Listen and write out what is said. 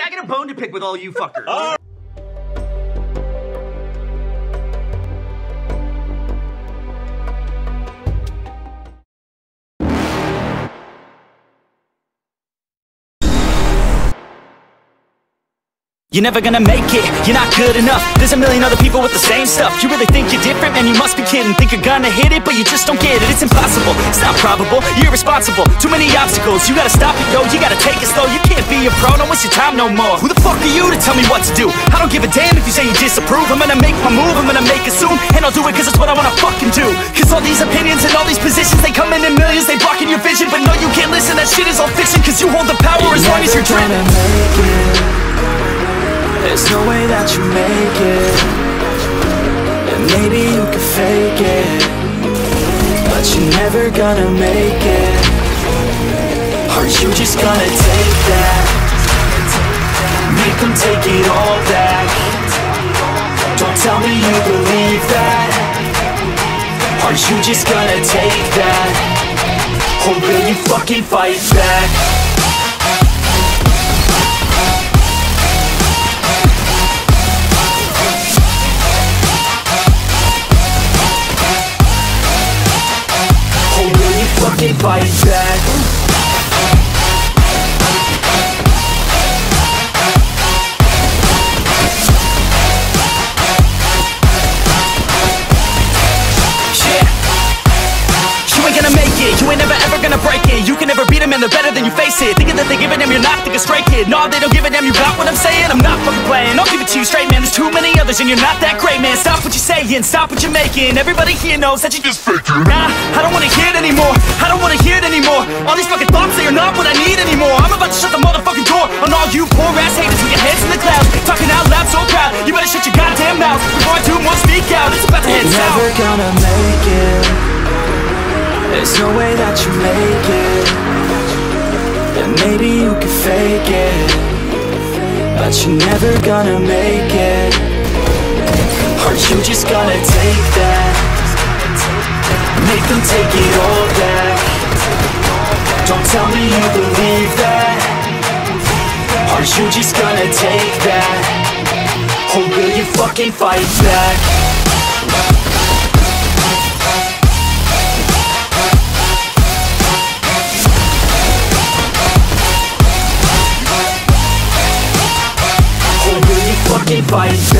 I got a bone to pick with all you fuckers. You're never gonna make it, you're not good enough. There's a million other people with the same stuff. You really think you're different? Man, you must be kidding. Think you're gonna hit it, but you just don't get it. It's impossible, it's not probable, you're irresponsible. Too many obstacles, you gotta stop it, yo. You gotta take it slow, you can't be a pro. Don't waste your time no more. Who the fuck are you to tell me what to do? I don't give a damn if you say you disapprove. I'm gonna make my move, I'm gonna make it soon. And I'll do it cause it's what I wanna fucking do. Cause all these opinions and all these positions, they come in millions, they blocking your vision. But no, you can't listen, that shit is all fiction. Cause you hold the power as long as you're dreaming. There's no way that you make it. And maybe you can fake it, but you're never gonna make it. Are you just gonna take that? Make them take it all back. Don't tell me you believe that. Are you just gonna take that? Or will you fucking fight back? Fucking fight back. You ain't gonna make it, you ain't never ever gonna break it. You can never beat them and they're better than you face it. Thinking that they give a damn, you're not thinking straight, kid. No, they don't give a damn, you got what I'm saying? I'm not fucking playing, I'll give it to you straight, man. There's too many others and you're not that great, man. Stop what you're saying, stop what you're making. Everybody here knows that you just faking. Nah, I don't wanna hear it anymore, I don't wanna hear it anymore. All these fucking thoughts, they are not what I need anymore. I'm about to shut the motherfucking door on all you poor ass haters with your heads in the clouds, talking out loud so proud. You better shut your goddamn mouth before I do more speak out. It's about to head south. You're never gonna make it. There's no way that you make it. And maybe you can fake it, but you're never gonna make it. Are you just gonna take that? Make them take it all back. Don't tell me you believe that. Are you just gonna take that? Or will you fucking fight back? Fight